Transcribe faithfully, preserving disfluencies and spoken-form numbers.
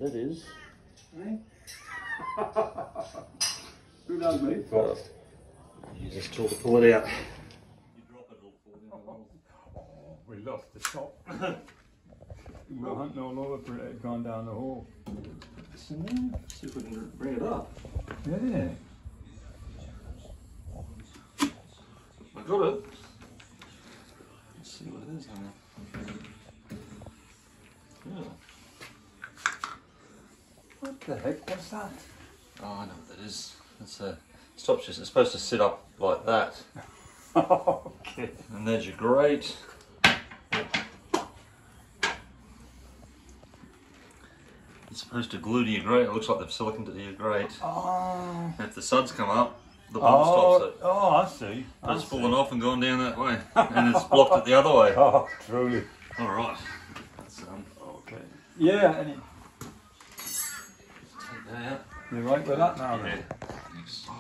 That is. Eh? Who knows me? Well, you just told to pull it out. You drop it, it'll fall in the hole. Oh, we lost the top. We were hunting all over for it, it had gone down the hole. It's in there. See if we can bring it up. Yeah. I got it. Let's see what it is now. Yeah. What the heck was that? Oh, I know what that is. It's a stop shift. It's supposed to sit up like that. Okay. And there's your grate. It's supposed to glue to your grate. It looks like they've siliconed it to your grate. Oh. And if the suds come up, the pump Oh, stops it. oh, I see. I It's see. fallen off and gone down that way. And it's blocked it the other way. Oh, truly. Alright. That's um Okay. Yeah, and it, take that out. you're right with that now Yeah. then? Thanks.